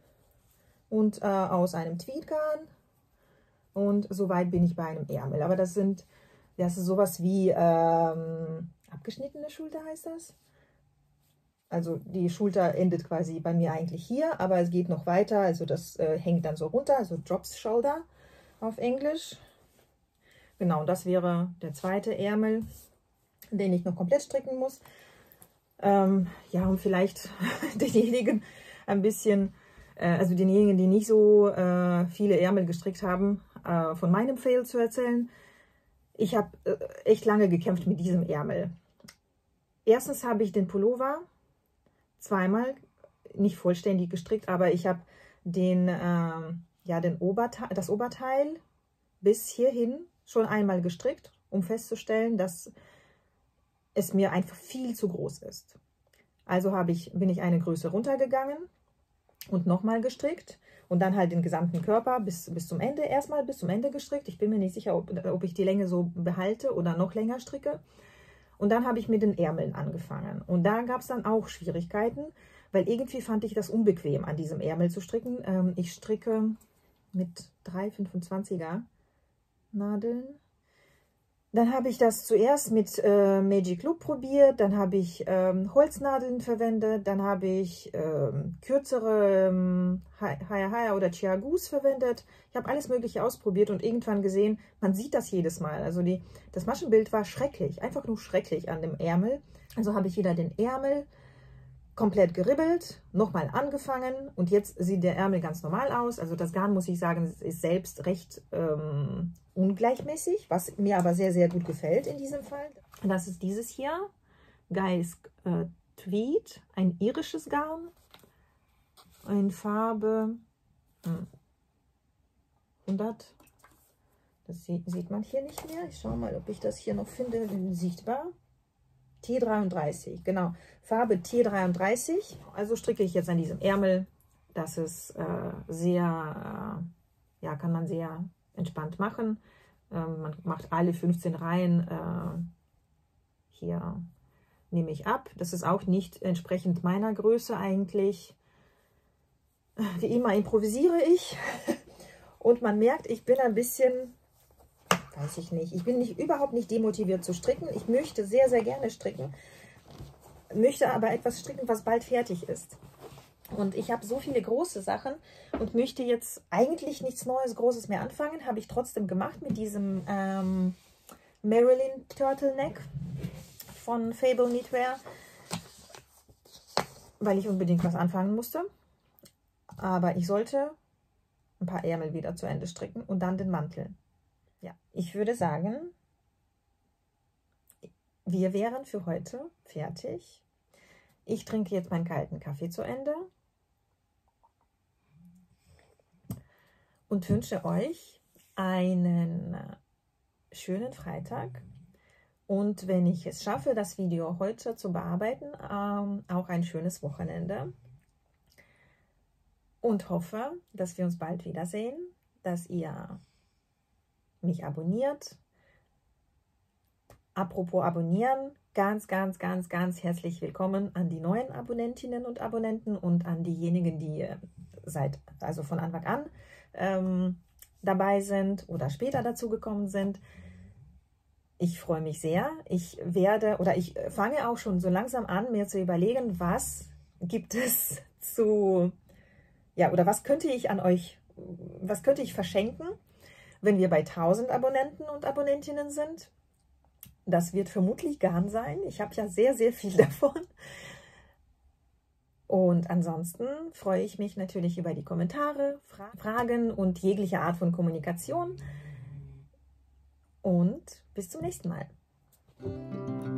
Und äh, aus einem Tweedgarn. Und soweit bin ich bei einem Ärmel. Aber das sind, das ist sowas wie ähm, abgeschnittene Schulter heißt das. Also die Schulter endet quasi bei mir eigentlich hier, aber es geht noch weiter. Also das äh, hängt dann so runter, also Drops Shoulder auf Englisch. Genau, das wäre der zweite Ärmel, den ich noch komplett stricken muss. Ähm, ja, um vielleicht denjenigen ein bisschen... Also denjenigen, die nicht so äh, viele Ärmel gestrickt haben, äh, von meinem Fail zu erzählen. Ich habe äh, echt lange gekämpft mit diesem Ärmel. Erstens habe ich den Pullover zweimal, nicht vollständig gestrickt, aber ich habe den, äh, ja, den Oberteil, das Oberteil bis hierhin schon einmal gestrickt, um festzustellen, dass es mir einfach viel zu groß ist. Also habe ich, bin ich eine Größe runtergegangen und nochmal gestrickt und dann halt den gesamten Körper bis, bis zum Ende, erstmal bis zum Ende gestrickt. Ich bin mir nicht sicher, ob, ob ich die Länge so behalte oder noch länger stricke. Und dann habe ich mit den Ärmeln angefangen. Und da gab es dann auch Schwierigkeiten, weil irgendwie fand ich das unbequem, an diesem Ärmel zu stricken. Ähm, ich stricke mit drei fünfundzwanziger Nadeln. Dann habe ich das zuerst mit äh, Magic Loop probiert, dann habe ich ähm, Holznadeln verwendet, dann habe ich ähm, kürzere ähm, Haya Haya oder Chiagus verwendet. Ich habe alles Mögliche ausprobiert und irgendwann gesehen, man sieht das jedes Mal. Also die, das Maschenbild war schrecklich, einfach nur schrecklich an dem Ärmel. Also habe ich wieder den Ärmel komplett geribbelt, nochmal angefangen und jetzt sieht der Ärmel ganz normal aus. Also das Garn, muss ich sagen, ist selbst recht ähm, ungleichmäßig, was mir aber sehr, sehr gut gefällt in diesem Fall. Das ist dieses hier, Guys äh, Tweed, ein irisches Garn in Farbe hm, hundert. Das sieht, sieht man hier nicht mehr. Ich schaue mal, ob ich das hier noch finde, sichtbar. T dreiunddreißig, genau, Farbe T dreiunddreißig. Also stricke ich jetzt an diesem Ärmel Das ist äh, sehr, äh, ja, kann man sehr entspannt machen. Ähm, man macht alle fünfzehn Reihen äh, hier, nehme ich ab. Das ist auch nicht entsprechend meiner Größe eigentlich. Wie immer improvisiere ich. Und man merkt, ich bin ein bisschen, weiß ich nicht, ich bin nicht, überhaupt nicht demotiviert zu stricken. Ich möchte sehr, sehr gerne stricken. Möchte aber etwas stricken, was bald fertig ist. Und ich habe so viele große Sachen und möchte jetzt eigentlich nichts Neues, Großes mehr anfangen. Habe ich trotzdem gemacht mit diesem ähm, Marilyn Turtleneck von Fable Knitwear, weil ich unbedingt was anfangen musste. Aber ich sollte ein paar Ärmel wieder zu Ende stricken und dann den Mantel. Ja, ich würde sagen, wir wären für heute fertig. Ich trinke jetzt meinen kalten Kaffee zu Ende und wünsche euch einen schönen Freitag. Und wenn ich es schaffe, das Video heute zu bearbeiten, ähm, auch ein schönes Wochenende. Und hoffe, dass wir uns bald wiedersehen, dass ihr mich abonniert. Apropos abonnieren, ganz, ganz, ganz, ganz herzlich willkommen an die neuen Abonnentinnen und Abonnenten und an diejenigen, die seit, also von Anfang an ähm, dabei sind oder später dazu gekommen sind. Ich freue mich sehr. Ich werde oder ich fange auch schon so langsam an, mir zu überlegen, was gibt es zu, ja, oder was könnte ich an euch, was könnte ich verschenken, wenn wir bei tausend Abonnenten und Abonnentinnen sind. Das wird vermutlich Garn sein. Ich habe ja sehr, sehr viel davon. Und ansonsten freue ich mich natürlich über die Kommentare, Fra Fragen und jegliche Art von Kommunikation. Und bis zum nächsten Mal.